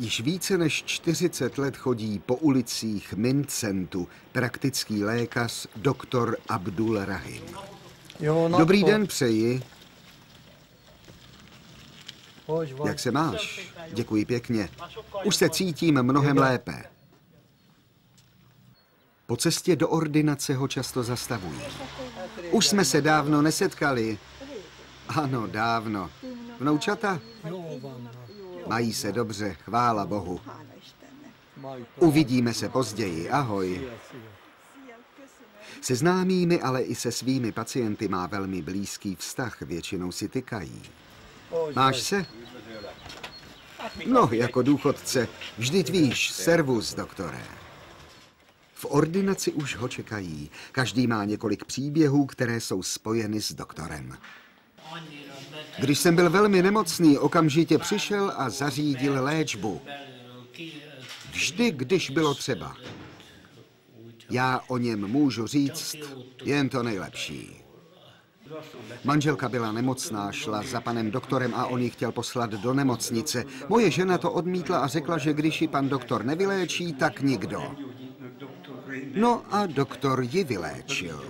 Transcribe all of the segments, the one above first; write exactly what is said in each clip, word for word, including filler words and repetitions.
Již více než čtyřicet let chodí po ulicích Mincentu praktický lékař doktor Abdul Rahim. Dobrý den přeji. Jak se máš? Děkuji pěkně. Už se cítím mnohem lépe. Po cestě do ordinace ho často zastavují. Už jsme se dávno nesetkali. Ano, dávno. Vnoučata? Mají se dobře, chvála Bohu. Uvidíme se později, ahoj. Se známými, ale i se svými pacienty má velmi blízký vztah, většinou si tykají. Máš se? No, jako důchodce, vždyť víš, servus, doktore. V ordinaci už ho čekají. Každý má několik příběhů, které jsou spojeny s doktorem. Když jsem byl velmi nemocný, okamžitě přišel a zařídil léčbu. Vždy, když bylo třeba. Já o něm můžu říct jen to nejlepší. Manželka byla nemocná, šla za panem doktorem a on ji chtěl poslat do nemocnice. Moje žena to odmítla a řekla, že když ji pan doktor nevyléčí, tak nikdo. No a doktor ji vyléčil.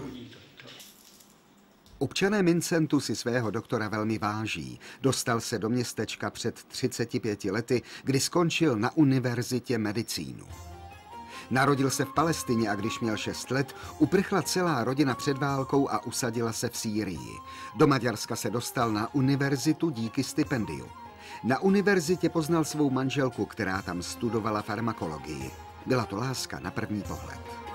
Občané Mincentu si svého doktora velmi váží. Dostal se do městečka před třiceti pěti lety, kdy skončil na univerzitě medicínu. Narodil se v Palestině a když měl šest let, uprchla celá rodina před válkou a usadila se v Sýrii. Do Maďarska se dostal na univerzitu díky stipendiu. Na univerzitě poznal svou manželku, která tam studovala farmakologii. Byla to láska na první pohled.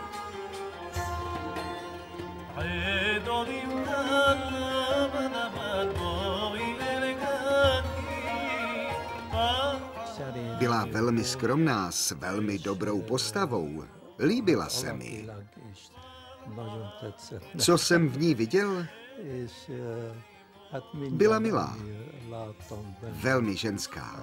Byla velmi skromná, s velmi dobrou postavou. Líbila se mi. Co jsem v ní viděl? Byla milá. Velmi ženská.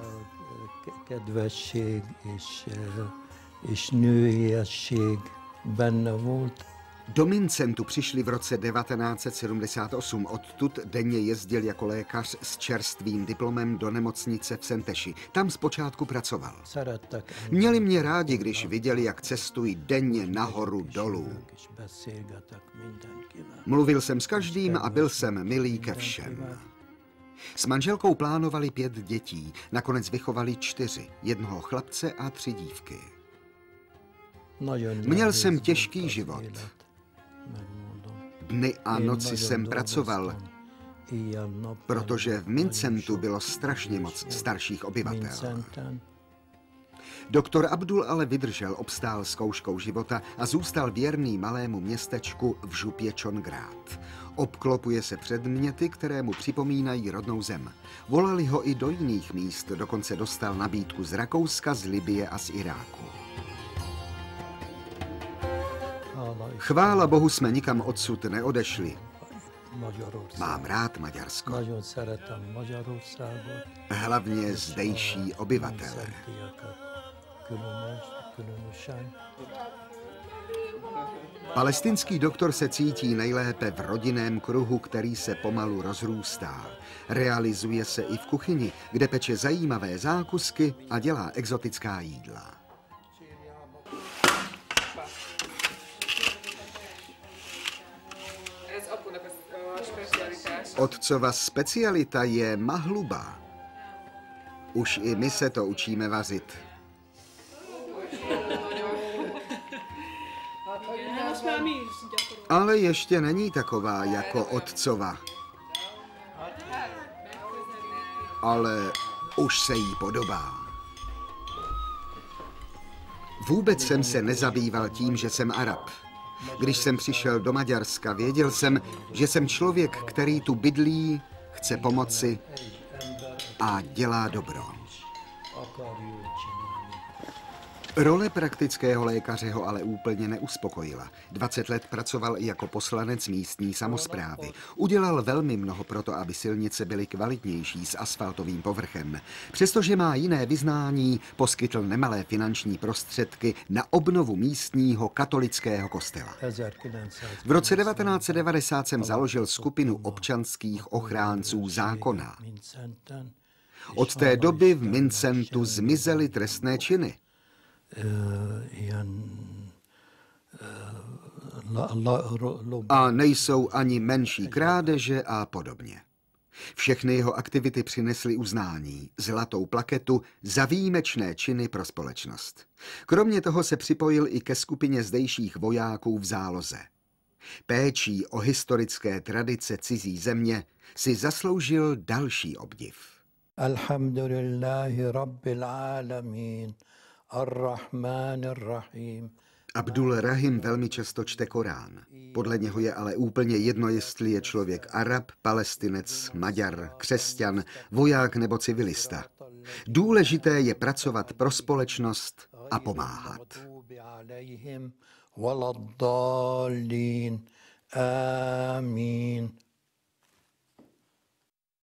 Do Mincentu přišli v roce devatenáct set sedmdesát osm. Odtud denně jezdil jako lékař s čerstvým diplomem do nemocnice v Senteši. Tam zpočátku pracoval. Měli mě rádi, když viděli, jak cestuji denně nahoru dolů. Mluvil jsem s každým a byl jsem milý ke všem. S manželkou plánovali pět dětí. Nakonec vychovali čtyři. Jednoho chlapce a tři dívky. Měl jsem těžký život. Dny a noci jsem pracoval, protože v Mincentu bylo strašně moc starších obyvatel. Doktor Abdul ale vydržel, obstál zkouškou života a zůstal věrný malému městečku v župě Čongrad. Obklopuje se předměty, které mu připomínají rodnou zem. Volali ho i do jiných míst, dokonce dostal nabídku z Rakouska, z Libye a z Iráku. Chvála Bohu jsme nikam odsud neodešli. Mám rád Maďarsko. Hlavně zdejší obyvatele. Palestinský doktor se cítí nejlépe v rodinném kruhu, který se pomalu rozrůstá. Realizuje se i v kuchyni, kde peče zajímavé zákusky a dělá exotická jídla. Otcova specialita je mahluba. Už i my se to učíme vařit. Ale ještě není taková jako otcova. Ale už se jí podobá. Vůbec jsem se nezabýval tím, že jsem Arab. Když jsem přišel do Maďarska, věděl jsem, že jsem člověk, který tu bydlí, chce pomoci a dělá dobro. Role praktického lékaře ho ale úplně neuspokojila. dvacet let pracoval i jako poslanec místní samosprávy. Udělal velmi mnoho proto, aby silnice byly kvalitnější s asfaltovým povrchem. Přestože má jiné vyznání, poskytl nemalé finanční prostředky na obnovu místního katolického kostela. V roce devatenáct set devadesát jsem založil skupinu občanských ochránců zákona. Od té doby v Mincentu zmizely trestné činy. A nejsou ani menší krádeže a podobně. Všechny jeho aktivity přinesly uznání, zlatou plaketu za výjimečné činy pro společnost. Kromě toho se připojil i ke skupině zdejších vojáků v záloze. Péčí o historické tradice cizí země si zasloužil další obdiv. Alhamdulillahi rabbil alamin, ar-Rahmanir Rahim. Abdul Rahim velmi často čte Korán. Podle něho je ale úplně jedno, jestli je člověk Arab, Palestinec, Maďar, křesťan, voják nebo civilista. Důležité je pracovat pro společnost a pomáhat. Amin.